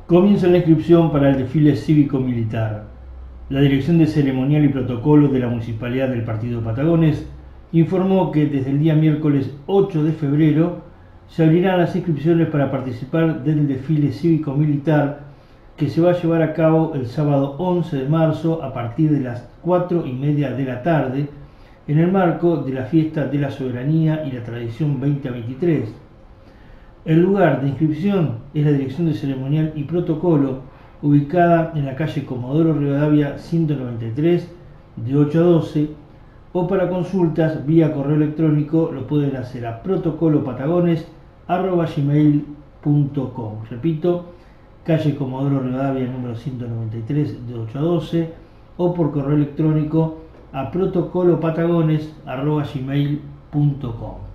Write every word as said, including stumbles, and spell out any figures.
Comienza la inscripción para el desfile cívico-militar. La Dirección de Ceremonial y Protocolo de la Municipalidad del Partido Patagones informó que desde el día miércoles ocho de febrero se abrirán las inscripciones para participar del desfile cívico-militar que se va a llevar a cabo el sábado once de marzo a partir de las cuatro y media de la tarde en el marco de la Fiesta de la Soberanía y la Tradición veinte veintitrés. El lugar de inscripción es la Dirección de Ceremonial y Protocolo, ubicada en la calle Comodoro Rivadavia ciento noventa y tres, de ocho a doce, o para consultas vía correo electrónico lo pueden hacer a protocolopatagones arroba gmail punto com. Repito, calle Comodoro Rivadavia número ciento noventa y tres, de ocho a doce, o por correo electrónico a protocolopatagones arroba gmail punto com.